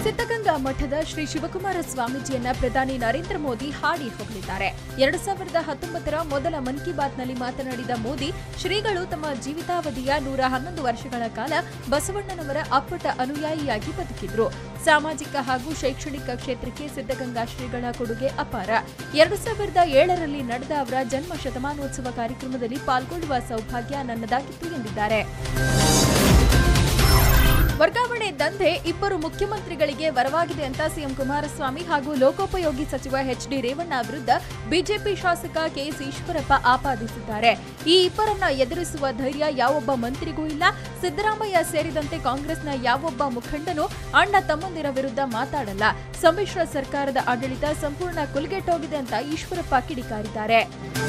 ಸಿದ್ಧಗಂಗಾ ಮಠದ ಶ್ರೀ ಶಿವಕುಮಾರ ಸ್ವಾಮೀಜಿಯನ್ನ ಪ್ರಧಾನಿ ನರೇಂದ್ರ ಮೋದಿ ಹಾಡಿ ಹೊಗಳಿದ್ದಾರೆ. 2019ರ ಮೊದಲ ಮನ್ ಕಿ ಬಾತ್ನಲ್ಲಿ ಮಾತನಾಡಿದ ಮೋದಿ, ಶ್ರೀಗಳು ತಮ್ಮ ಜೀವಿತಾವಧಿಯ 111 ವರ್ಷಗಳ ಕಾಲ ಬಸವಣ್ಣನವರ ಅಪ್ಪಟ ಅನುಯಾಯಿಯಾಗಿ ಬದುಕಿದ್ರು. ಸಾಮಾಜಿಕ ಹಾಗೂ ಶೈಕ್ಷಣಿಕ ಕ್ಷೇತ್ರಕ್ಕೆ ಸಿದ್ಧಗಂಗಾ ಶ್ರೀಗಳ ಕೊಡುಗೆ ಅಪಾರ. 2007ರಲ್ಲಿ ನಡೆದ ಅವರ ಜನ್ಮ ಶತಮಾನೋತ್ಸವ ಕಾರ್ಯಕ್ರಮದಲ್ಲಿ ಪಾಲ್ಗೊಳ್ಳುವ ಸೌಭಾಗ್ಯ ನನ್ನದಾಗಿತ್ತು ಎಂದಿದ್ದಾರೆ. ವರ್ಗಾವಣೆ ದಂಧೆ ಇಬ್ಬರು ಮುಖ್ಯಮಂತ್ರಿಗಳಿಗೆ ವರವಾಗಿದೆ ಅಂತ ಸಿಎಂ ಕುಮಾರಸ್ವಾಮಿ ಹಾಗೂ ಲೋಕೋಪಯೋಗಿ ಸಚಿವ ಎಚ್.ಡಿ. ರೇವಣ್ಣ ವಿರುದ್ಧ ಬಿಜೆಪಿ ಶಾಸಕ ಕೆಎಸ್ ಈಶ್ವರಪ್ಪ ಆಪಾದಿಸಿದ್ದಾರೆ. ಈ ಇಬ್ಬರನ್ನ ಎದುರಿಸುವ ಧೈರ್ಯ ಯಾವೊಬ್ಬ ಮಂತ್ರಿಗೂ ಇಲ್ಲ. ಸಿದ್ದರಾಮಯ್ಯ ಸೇರಿದಂತೆ ಕಾಂಗ್ರೆಸ್ನ ಯಾವೊಬ್ಬ ಮುಖಂಡನೂ ಅಣ್ಣ ತಮ್ಮಂದಿರ ವಿರುದ್ಧ ಮಾತಾಡಲ್ಲ. ಸಮ್ಮಿಶ್ರ ಸರ್ಕಾರದ ಆಡಳಿತ ಸಂಪೂರ್ಣ ಕುಲಗೆಟ್ಟೋಗಿದೆ ಅಂತ ಈಶ್ವರಪ್ಪ ಕಿಡಿಕಾರಿದ್ದಾರೆ.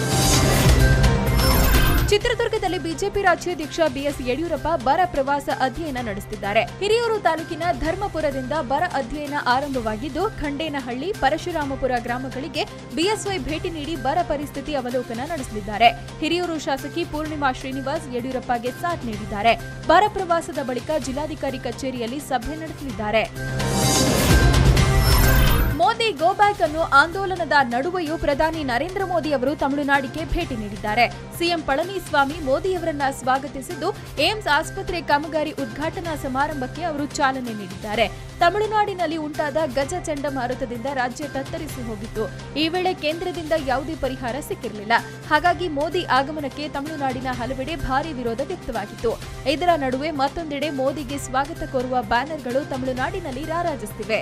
ಚಿತ್ರದುರ್ಗದಲ್ಲಿ ಬಿಜೆಪಿ ರಾಜ್ಯಾಧ್ಯಕ್ಷ ಬಿಎಸ್ ಯಡಿಯೂರಪ್ಪ ಬರ ಪ್ರವಾಸ ಅಧ್ಯಯನ ನಡೆಸುತ್ತಿದ್ದಾರೆ. ಹಿರಿಯೂರು ತಾಲೂಕಿನ ಧರ್ಮಪುರದಿಂದ ಬರ ಅಧ್ಯಯನ ಆರಂಭವಾಗಿದ್ದು, ಖಂಡೇನಹಳ್ಳಿ, ಪರಶುರಾಮಪುರ ಗ್ರಾಮಗಳಿಗೆ ಬಿಎಸ್ವೈ ಭೇಟಿ ನೀಡಿ ಬರ ಪರಿಸ್ಥಿತಿ ಅವಲೋಕನ ನಡೆಸಲಿದ್ದಾರೆ. ಹಿರಿಯೂರು ಶಾಸಕಿ ಪೂರ್ಣಿಮಾ ಶ್ರೀನಿವಾಸ್ ಯಡಿಯೂರಪ್ಪಗೆ ಸಾಥ್ ನೀಡಿದ್ದಾರೆ. ಬರ ಪ್ರವಾಸದ ಬಳಿಕ ಜಿಲ್ಲಾಧಿಕಾರಿ ಕಚೇರಿಯಲ್ಲಿ ಸಭೆ ನಡೆಸಲಿದ್ದಾರೆ. ಮೋದಿ ಗೋ ಬ್ಯಾಕ್ ಅನ್ನೋ ಆಂದೋಲನದ ನಡುವೆಯೂ ಪ್ರಧಾನಿ ನರೇಂದ್ರ ಮೋದಿ ಅವರು ತಮಿಳುನಾಡಿಗೆ ಭೇಟಿ ನೀಡಿದ್ದಾರೆ. ಸಿಎಂ ಪಳನಿಸ್ವಾಮಿ ಮೋದಿಯವರನ್ನ ಸ್ವಾಗತಿಸಿದ್ದು, ಏಮ್ಸ್ ಆಸ್ಪತ್ರೆ ಕಾಮಗಾರಿ ಉದ್ಘಾಟನಾ ಸಮಾರಂಭಕ್ಕೆ ಅವರು ಚಾಲನೆ ನೀಡಿದ್ದಾರೆ. ತಮಿಳುನಾಡಿನಲ್ಲಿ ಉಂಟಾದ ಗಜ ಚಂಡಮಾರುತದಿಂದ ರಾಜ್ಯ ತತ್ತರಿಸಿ ಹೋಗಿತ್ತು. ಈ ವೇಳೆ ಕೇಂದ್ರದಿಂದ ಯಾವುದೇ ಪರಿಹಾರ ಸಿಕ್ಕಿರಲಿಲ್ಲ. ಹಾಗಾಗಿ ಮೋದಿ ಆಗಮನಕ್ಕೆ ತಮಿಳುನಾಡಿನ ಹಲವೆಡೆ ಭಾರೀ ವಿರೋಧ ವ್ಯಕ್ತವಾಗಿತ್ತು. ಇದರ ನಡುವೆ ಮತ್ತೊಂದೆಡೆ ಮೋದಿಗೆ ಸ್ವಾಗತ ಕೋರುವ ಬ್ಯಾನರ್ಗಳು ತಮಿಳುನಾಡಿನಲ್ಲಿ ರಾರಾಜಿಸುತ್ತಿವೆ.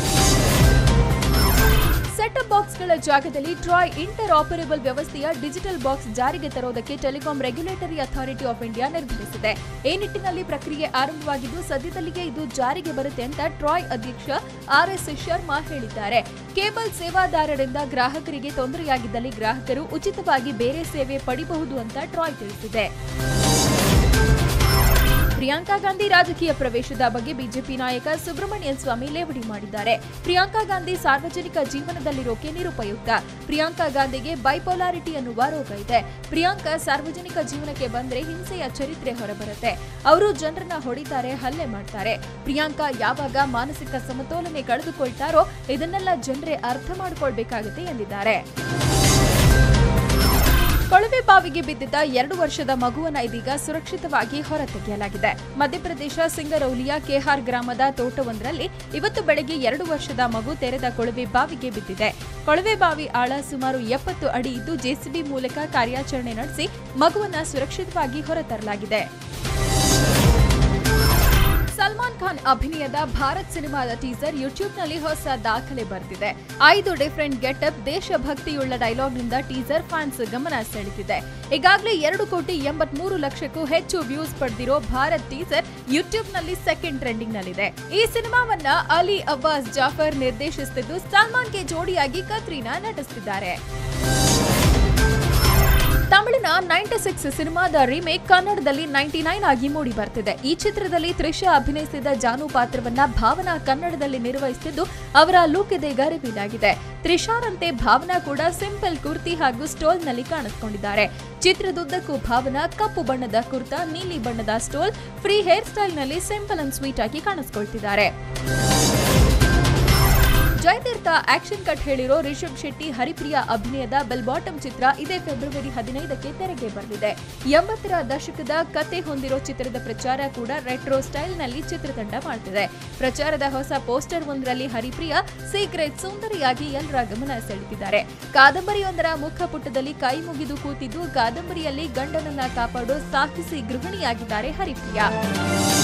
ಸೆಟ್ ಅಪ್ ಬಾಕ್ಸ್ಗಳ ಜಾಗದಲ್ಲಿ ಟ್ರಾಯ್ ಇಂಟರ್ ಆಪರೇಬಲ್ ವ್ಯವಸ್ಥೆಯ ಡಿಜಿಟಲ್ ಬಾಕ್ಸ್ ಜಾರಿಗೆ ತರುವುದಕ್ಕೆ telecom regulatory authority of India ನಿರ್ಧರಿಸಿದೆ. ಈ ನಿಟ್ಟಿನಲ್ಲಿ ಪ್ರಕ್ರಿಯೆ ಆರಂಭವಾಗಿದ್ದು, ಸದ್ಯದಲ್ಲಿಯೇ ಇದು ಜಾರಿಗೆ ಬರುತ್ತೆ ಅಂತ ಟ್ರಾಯ್ ಅಧ್ಯಕ್ಷ ಆರ್.ಎಸ್. ಶರ್ಮಾ ಹೇಳಿದ್ದಾರೆ. ಕೇಬಲ್ ಸೇವಾದಾರರಿಂದ ಗ್ರಾಹಕರಿಗೆ ತೊಂದರೆಯಾಗಿದ್ದಲ್ಲಿ ಗ್ರಾಹಕರು ಉಚಿತವಾಗಿ ಬೇರೆ ಸೇವೆ ಪಡೆಯಬಹುದು ಅಂತ ಟ್ರಾಯ್ ತಿಳಿಸಿದೆ. ಪ್ರಿಯಾಂಕಾ ಗಾಂಧಿ ರಾಜಕೀಯ ಪ್ರವೇಶದ ಬಗ್ಗೆ ಬಿಜೆಪಿ ನಾಯಕ ಸುಬ್ರಹ್ಮಣ್ಯನ್ ಸ್ವಾಮಿ ಲೇವಡಿ ಮಾಡಿದ್ದಾರೆ. ಪ್ರಿಯಾಂಕಾ ಗಾಂಧಿ ಸಾರ್ವಜನಿಕ ಜೀವನದಲ್ಲಿರೋಕೆ ನಿರುಪಯುಕ್ತ. ಪ್ರಿಯಾಂಕಾ ಗಾಂಧಿಗೆ ಬೈಪೋಲಾರಿಟಿ ಅನ್ನುವ ರೋಗ ಇದೆ. ಪ್ರಿಯಾಂಕಾ ಸಾರ್ವಜನಿಕ ಜೀವನಕ್ಕೆ ಬಂದ್ರೆ ಹಿಂಸೆಯ ಚರಿತ್ರೆ ಹೊರಬರುತ್ತೆ. ಅವರು ಜನರನ್ನ ಹೊಡಿತಾರೆ, ಹಲ್ಲೆ ಮಾಡ್ತಾರೆ. ಪ್ರಿಯಾಂಕಾ ಯಾವಾಗ ಮಾನಸಿಕ ಸಮತೋಲನೆ ಕಳೆದುಕೊಳ್ತಾರೋ ಇದನ್ನೆಲ್ಲ ಜನರೇ ಅರ್ಥ ಮಾಡಿಕೊಳ್ಬೇಕಾಗುತ್ತೆ ಎಂದಿದ್ದಾರೆ. ಕೊಳವೆ ಬಾವಿಗೆ ಬಿದ್ದಿದ್ದ 2 ವರ್ಷದ ಮಗುವನ್ನ ಇದೀಗ ಸುರಕ್ಷಿತವಾಗಿ ಹೊರತೆಗೆಯಲಾಗಿದೆ. ಮಧ್ಯಪ್ರದೇಶ ಸಿಂಗರೌಲಿಯ ಕೆಹಾರ್ ಗ್ರಾಮದ ತೋಟವೊಂದರಲ್ಲಿ ಇವತ್ತು ಬೆಳಗ್ಗೆ 2 ವರ್ಷದ ಮಗು ತೆರೆದ ಕೊಳವೆ ಬಾವಿಗೆ ಬಿದ್ದಿದೆ. ಕೊಳವೆ ಬಾವಿ ಆಳ ಸುಮಾರು 70 ಅಡಿ ಇದ್ದು, ಜೆಸಿಬಿ ಮೂಲಕ ಕಾರ್ಯಾಚರಣೆ ನಡೆಸಿ ಮಗುವನ್ನ ಸುರಕ್ಷಿತವಾಗಿ ಹೊರತರಲಾಗಿದೆ. ಸಲ್ಮಾನ್ ಖಾನ್ ಅಭಿನಯದ ಭಾರತ್ ಸಿನಿಮಾದ ಟೀಸರ್ ಯೂಟ್ಯೂಬ್ನಲ್ಲಿ ಹೊಸ ದಾಖಲೆ ಬರೆದಿದೆ. 5 ಡಿಫರೆಂಟ್ ಗೆಟಪ್, ದೇಶಭಕ್ತಿಯುಳ್ಳ ಡೈಲಾಗ್ನಿಂದ ಟೀಸರ್ ಫ್ಯಾನ್ಸ್ ಗಮನ ಸೆಳೆದಿದೆ. ಈಗಾಗಲೇ 2,83,00,000ಕ್ಕೂ ಹೆಚ್ಚು ವ್ಯೂಸ್ ಪಡೆದಿರೋ ಭಾರತ್ ಟೀಸರ್ ಯೂಟ್ಯೂಬ್ನಲ್ಲಿ ಸೆಕೆಂಡ್ ಟ್ರೆಂಡಿಂಗ್ನಲ್ಲಿದೆ. ಈ ಸಿನಿಮಾವನ್ನ ಅಲಿ ಅಬ್ಬಾಸ್ ಜಾಫರ್ ನಿರ್ದೇಶಿಸುತ್ತಿದ್ದು, ಸಲ್ಮಾನ್ಗೆ ಜೋಡಿಯಾಗಿ ಕತ್ರೀನಾ ನಟಿಸುತ್ತಿದ್ದಾರೆ. ತಮಿಳಿನ 96 ಸಿನಿಮಾದ ರೀಮೇಕ್ ಕನ್ನಡದಲ್ಲಿ 99 ಆಗಿ ಮೂಡಿ ಬರ್ತಿದೆ. ಈ ಚಿತ್ರದಲ್ಲಿ ತ್ರಿಷಾ ಅಭಿನಯಿಸಿದ ಜಾನು ಪಾತ್ರವನ್ನ ಭಾವನಾ ಕನ್ನಡದಲ್ಲಿ ನಿರ್ವಹಿಸುತ್ತಿದ್ದು, ಅವರ ಲುಕ್ ಇದೀಗ ರಿವೀಲ್ ಆಗಿದೆ. ತ್ರಿಷಾರಂತೆ ಭಾವನಾ ಕೂಡ ಸಿಂಪಲ್ ಕುರ್ತಿ ಹಾಗೂ ಸ್ಟೋಲ್ನಲ್ಲಿ ಕಾಣಿಸಿಕೊಂಡಿದ್ದಾರೆ. ಚಿತ್ರದುದ್ದಕ್ಕೂ ಭಾವನಾ ಕಪ್ಪು ಬಣ್ಣದ ಕುರ್ತಾ, ನೀಲಿ ಬಣ್ಣದ ಸ್ಟೋಲ್, ಫ್ರೀ ಹೇರ್ ಸ್ಟೈಲ್ನಲ್ಲಿ ಸಿಂಪಲ್ ಅಂಡ್ ಸ್ವೀಟ್ ಆಗಿ ಕಾಣಿಸಿಕೊಳ್ತಿದ್ದಾರೆ. ಜಯತೀರ್ಥ ಆಕ್ಷನ್ ಕಟ್ ಹೇಳಿರೋ ರಿಷಬ್ ಶೆಟ್ಟಿ, ಹರಿಪ್ರಿಯಾ ಅಭಿನಯದ ಬೆಲ್ ಬಾಟಮ್ ಚಿತ್ರ ಇದೇ ಫೆಬ್ರವರಿ 15ಕ್ಕೆ ತೆರೆಗೆ ಬರಲಿದೆ. 80ರ ದಶಕದ ಕತೆ ಹೊಂದಿರೋ ಚಿತ್ರದ ಪ್ರಚಾರ ಕೂಡ ರೆಟ್ರೋ ಸ್ಟೈಲ್ನಲ್ಲಿ ಚಿತ್ರತಂಡ ಮಾಡ್ತಿದೆ. ಪ್ರಚಾರದ ಹೊಸ ಪೋಸ್ಟರ್ ಒಂದರಲ್ಲಿ ಹರಿಪ್ರಿಯಾ ಸೀಕ್ರೆಟ್ ಸುಂದರಿಯಾಗಿ ಎಲ್ಲರ ಗಮನ ಸೆಳೆದಿದ್ದಾರೆ. ಕಾದಂಬರಿಯೊಂದರ ಮುಖಪುಟದಲ್ಲಿ ಕೈ ಮುಗಿದು ಕೂತಿದ್ದು, ಕಾದಂಬರಿಯಲ್ಲಿ ಗಂಡನನ್ನ ಕಾಪಾಡೋ ಸಾಹಸಿ ಗೃಹಿಣಿಯಾಗಿದ್ದಾರೆ ಹರಿಪ್ರಿಯಾ.